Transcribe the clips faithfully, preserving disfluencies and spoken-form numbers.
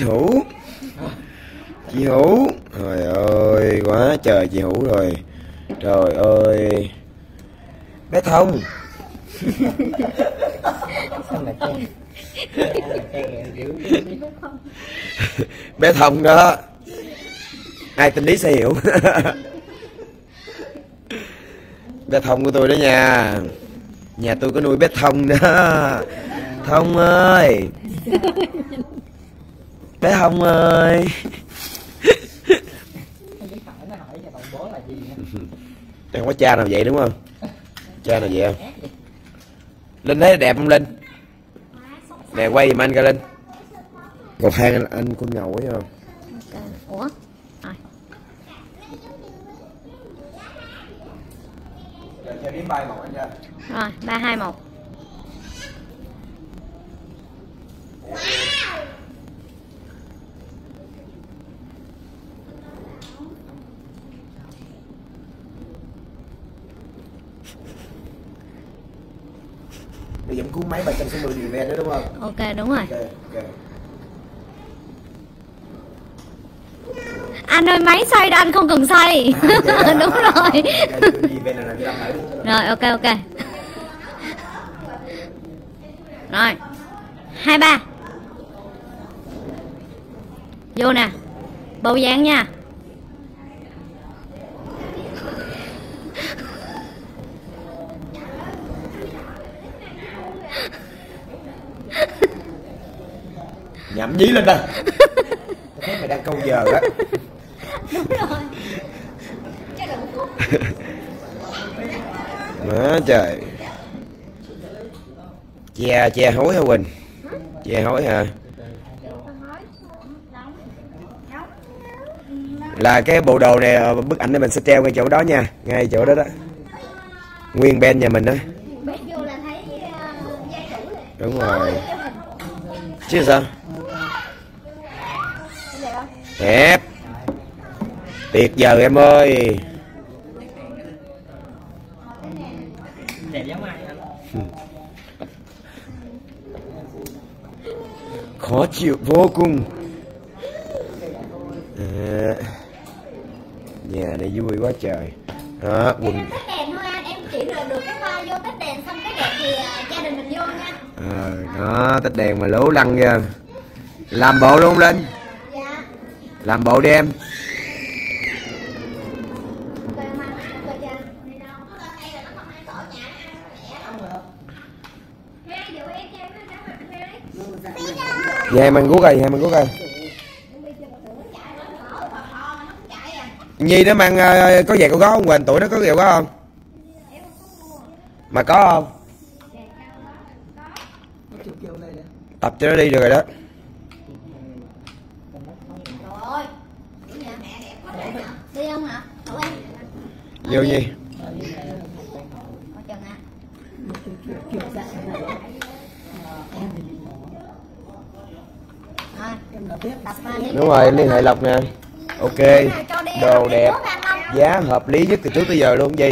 Hữu. Chị Hữu. Trời ơi, quá trời chị Hữu rồi. Trời ơi. Bé Thông. Bé Thông đó. Ai tin lý sẽ hiểu. Bé Thông của tôi đó nha. Nhà tôi có nuôi bé Thông đó. Thông ơi. Bé Thông ơi. Không có cha nào vậy đúng không? Cha nào vậy không? Linh thấy đẹp không Linh? Nè quay giùm anh coi Linh. Cầu thang anh, anh con ngầu ấy không? Ủa? Rồi. Rồi chơi điểm bài một anh nha. Rồi, ba hai một. Bây giờ cuốn máy ba trăm sáu mươi điều ven đó đúng không? Ok, đúng rồi. Okay, okay. Anh ơi, máy xoay đó anh không cần xoay. À, đúng rồi. Rồi, ok, ok. Rồi. Hai ba. Vô nè. Bầu dáng nha. Nhậm dí lên đây. Tôi thấy mày đang câu giờ á. Đúng rồi. Má trời. Che che hối hả Quỳnh? Che hối hả? Là cái bộ đồ này, bức ảnh này mình sẽ treo ngay chỗ đó nha, ngay chỗ đó đó. Nguyên ben nhà mình đó. Đúng rồi. Chứ sao? Đẹp. Tuyệt giờ em ơi. Đẹp giống ai anh? Khó chịu vô cùng. À, nhà này vui quá trời. Đó, quần. Em tắt đèn thôi anh, em chỉ được được cái pha vô tắt đèn xong cái đẹp thì gia đình mình vô nha. Ờ, đó, tắt đèn mà lố lăng ra. Làm bộ luôn Linh. Dạ. Làm bộ đi em. Về mình guốc rồi, về mình guốc rồi. Nhi nó mang uh, có về con có không Quỳnh? Tụi nó có về có không? Mà có không? Tập cho nó đi được rồi đó. Đi không hả? Vô Nhi. Đúng rồi, liên hệ Lộc nè. Ok, đồ đẹp, giá hợp lý nhất từ trước tới giờ luôn gì.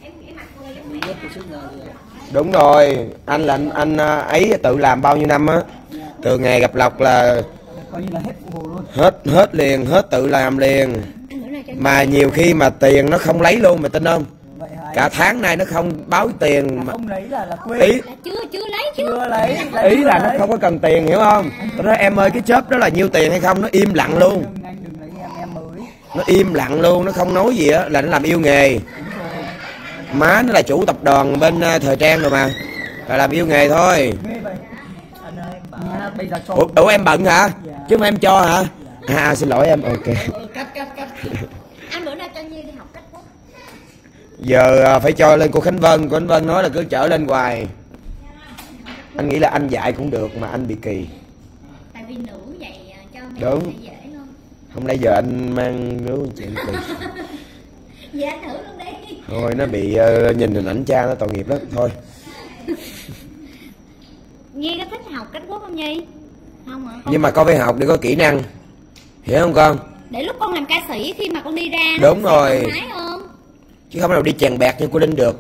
Đúng rồi, anh là anh, anh ấy tự làm bao nhiêu năm á. Từ ngày gặp Lộc là hết hết liền, hết tự làm liền. Mà nhiều khi mà tiền nó không lấy luôn, mày tin không? Cả tháng nay nó không báo tiền mà không lấy là là quên. Ý là chưa chưa lấy chứ. Chưa lấy, lấy ý là nó không có cần tiền, hiểu không? Tôi nói em ơi cái chớp đó là nhiêu tiền hay không, nó im lặng luôn. Anh đừng lấy em, em mới. Nó im lặng luôn, nó không nói gì á, là nó làm yêu nghề. Má nó là chủ tập đoàn bên uh, thời trang rồi mà, là làm yêu nghề thôi. Anh ơi, bà, bây giờ cho. Ủa, ủa em bận hả? Chứ không em cho hả? À xin lỗi em, ok. Cắt cắt cắt. Anh bữa nay cho Nhi đi học cách quốc. Giờ uh, phải cho lên cô Khánh Vân, cô Khánh Vân nói là cứ chở lên hoài. Anh nghĩ là anh dạy cũng được mà anh bị kỳ. Tại vì nữ dạy cho mình đúng dễ hơn. Không lẽ giờ anh mang đứa chuyện kỳ. Dạ thử luôn đi. Thôi nó bị uh, nhìn hình ảnh cha nó tội nghiệp lắm thôi. Nhi có thích học cách quốc không Nhi? Không hả? Không. Nhưng mà con phải học để có kỹ năng, hiểu không con? Để lúc con làm ca sĩ khi mà con đi ra đúng rồi hơn. Chứ không nào đi chèn bẹt như cô Linh được.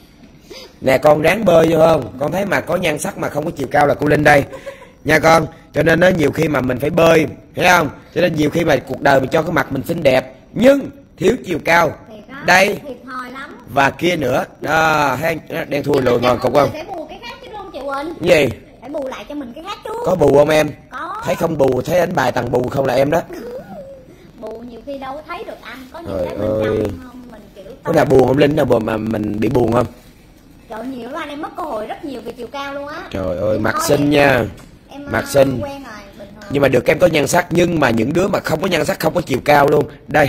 Nè con ráng bơi vô không? Con thấy mà có nhan sắc mà không có chiều cao là cô Linh đây nha con. Cho nên nó nhiều khi mà mình phải bơi, thấy không? Cho nên nhiều khi mà cuộc đời mình cho cái mặt mình xinh đẹp nhưng thiếu chiều cao. Đây và kia nữa đó, thấy đang thua lùi ngon cục không? Phải bù cái khác chứ đúng không chị Quỳnh? Gì? Phải bù lại cho mình cái khác trước. Có bù không em? Có. Thấy không bù, thấy đánh bài tầng bù không là em đó. Bù nhiều khi đâu có thấy được anh, có nhiều Trời cái bên ơi. trong không mình kiểu. Có nào buồn không Linh, nào buồn mà mình bị buồn không? Trời nhiều lắm anh, em mất cơ hội rất nhiều về chiều cao luôn á. Trời ơi, mặt xinh nha. Em Mặt xinh. quen rồi, bình thường. Nhưng mà được em có nhan sắc, nhưng mà những đứa mà không có nhan sắc, không có chiều cao luôn. Đây.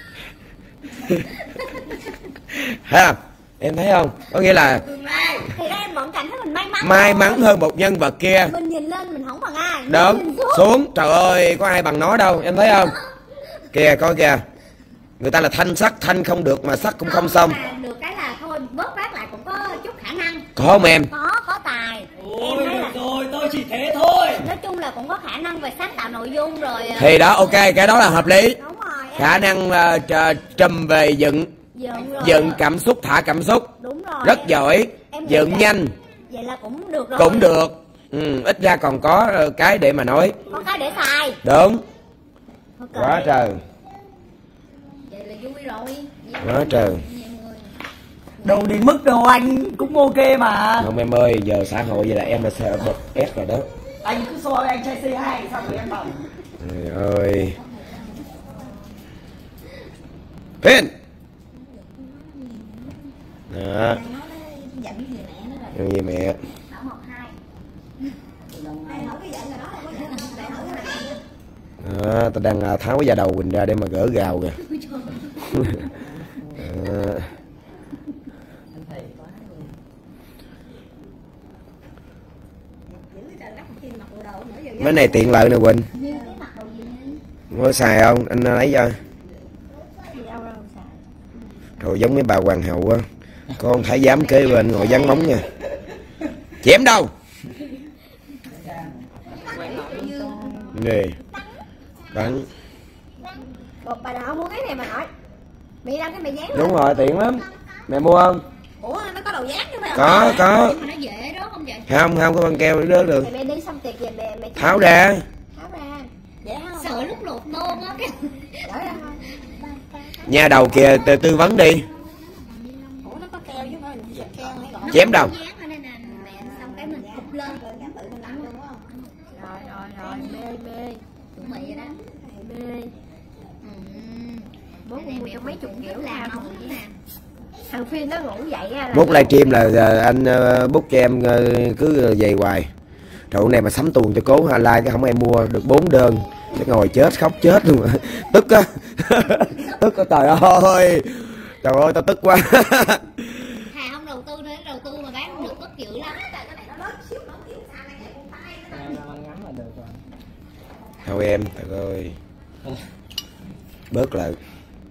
Thấy không? Em thấy không? Có nghĩa là thì ra em vẫn cảm thấy mình may mắn. may mắn hơn một nhân vật kia. Mình nhìn lên mình không bằng ai. Đúng, xuống. Trời ơi, có ai bằng nó đâu, em thấy không? Kìa, coi kìa. Người ta là thanh sắc, thanh không được mà sắc cũng không xong. Mà được cái là thôi, bớt bát lại cũng có chút khả năng. Có không em? Có, có tài. Ôi được rồi, tôi chỉ thế thôi. Nói chung là cũng có khả năng về sáng tạo nội dung rồi. Thì đó, ok, cái đó là hợp lý. Đúng rồi. Khả năng uh, trùm về dựng, Dựng, rồi. dựng cảm xúc, thả cảm xúc. Đúng rồi. Rất giỏi. Em Dựng vậy nhanh. Vậy là cũng được rồi. Cũng được. Ừ, ít ra còn có cái để mà nói. Có cái để xài. Đúng. Okay. Quá trời. Vậy là vui rồi. Quá trời. Đâu đến mức đâu anh, cũng ok mà. Không em ơi, giờ xã hội vậy là em là sợ bật ép rồi đó. Anh cứ so với anh trai xê hai xong rồi em bảo. Trời ơi. Pin. Đó. Giận gì mẹ. Đó, tao đang tháo cái da đầu mình ra để mà gỡ gào kìa. Đó. Mấy này tiện lợi nè Quỳnh. Có xài không? Anh lấy cho. Rồi giống mấy bà hoàng hậu á. Con thái giám kế bên ngồi dán móng nha. Chém đâu? Nè. Bắn. Một bà nào mua cái này mà hỏi. Mẹ ra cái mẹ dán. Đúng rồi, tiện lắm. Mẹ mua không? Ủa nó có đầu dán chứ mày. Có, có. Mà nó dễ đó không vậy? Không, không có băng keo để rớt được. Mẹ đi xong tiệc về mẹ mẹ Tháo ra. Tháo ra. Dễ không? Sợ lúc lột nôn á cái. Đỡ ra thôi. Nha đầu kìa, tư, tư vấn đi. Ủa nó có keo chứ không phải keo hay Chém đâu? Nên là mẹ xong cái mình cục lên rồi tự mình ăn đúng không? Rồi rồi rồi mê mê. Chuẩn bị vậy đó. Mê. Bố con mua cho mấy chục kiểu làm không vậy nè. Thằng Phiên nó ngủ dậy á. Bút livestream là uh, anh uh, bút cho em uh, cứ về hoài. Trời này mà sắm tuồng cho cố ha like cái không em mua được bốn đơn. Cái ngồi chết khóc chết luôn. Tức á. Tức á trời ơi. Trời ơi tao tức quá. Hà không đầu tư nữa, đầu tư mà bán không được tức dữ lắm. Thôi em, trời ơi. Bớt lại.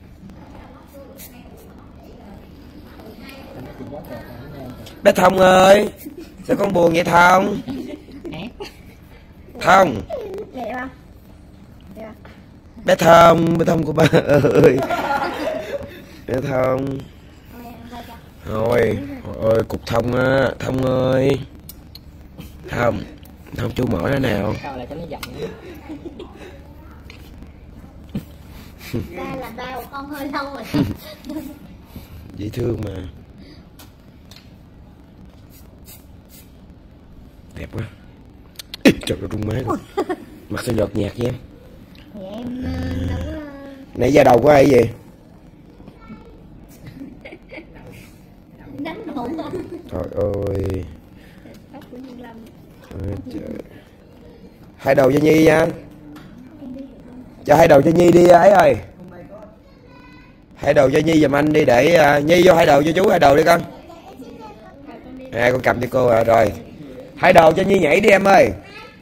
Bé Thông ơi, sao con buồn vậy Thông? Thông. Bé Thông, bé Thông của ba ơi. Bé Thông. Thôi, ôi cục Thông á, Thông ơi. Thông, Thông chú mở nó nào. Ba là ba của con hơi lâu rồi. Dễ thương mà. Đẹp quá. Trời ơi rung má luôn. Mặt sao nhợt nhạt vậy em? Thì em đâu có... Nãy da đầu của ai vậy? Đánh đụng không? Trời ơi. Ôi trời. Hai đầu cho Nhi nha. Cho hai đầu cho Nhi đi ấy ơi. Hai đầu cho Nhi giùm anh đi để uh, Nhi vô hai đầu cho chú hai đầu đi con. À con cầm cho cô à, rồi. Hai đầu cho Nhi nhảy đi em ơi.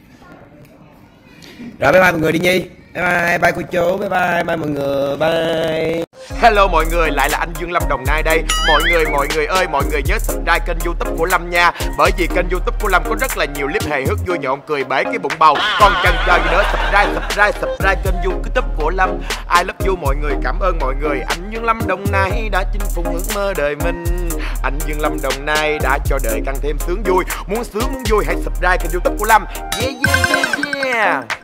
Rồi bye bye mọi người đi Nhi. Bye bye, bye cô chú, bye bye, bye mọi người, bye. Hello mọi người, lại là anh Dương Lâm Đồng Nai đây. Mọi người, mọi người ơi, mọi người nhớ subscribe kênh YouTube của Lâm nha. Bởi vì kênh YouTube của Lâm có rất là nhiều clip hài hước vui nhộn cười bể cái bụng bầu. Còn chần chờ gì nữa, subscribe, subscribe, subscribe kênh YouTube của Lâm. I love you mọi người, cảm ơn mọi người. Anh Dương Lâm Đồng Nai đã chinh phục ước mơ đời mình. Anh Dương Lâm Đồng Nai đã cho đời càng thêm sướng vui. Muốn sướng muốn vui hãy subscribe kênh YouTube của Lâm. Yeah yeah yeah yeah. nha.